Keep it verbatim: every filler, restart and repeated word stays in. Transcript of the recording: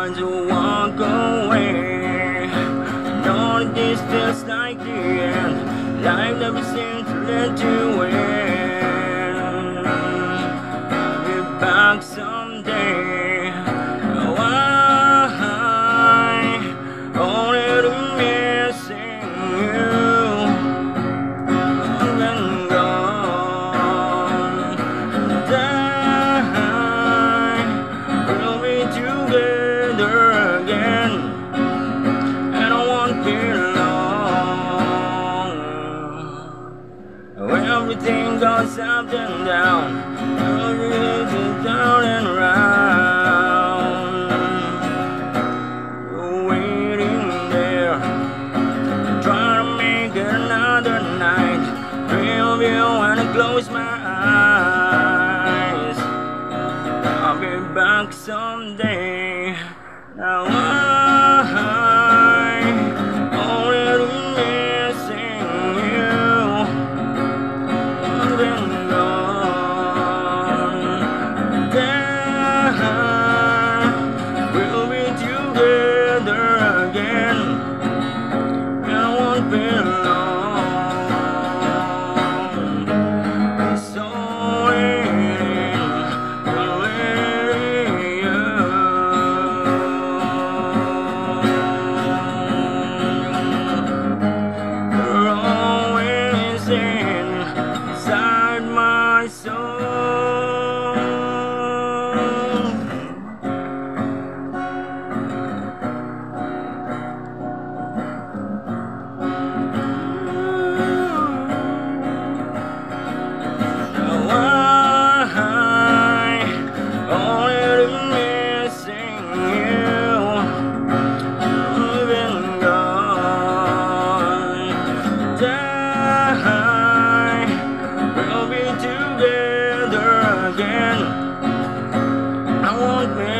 want to walk away. Know that this feels like the end. Life never seems to let you in. I'll be back someday. Why? Only to missing you. I've been gone. Die. We'll be together again, and I won't be long. When everything goes up and down, everything's down and round. You're waiting there, trying to make it another night. Dream of you when I close my eyes. I'll be back someday. Now I only missing you. I've been gone. Then we'll be together again, and I won't be alone. It's so waiting, waiting you. You're always inside my soul. Why only missing you? I've been gone. Die. We'll be together again. I won't be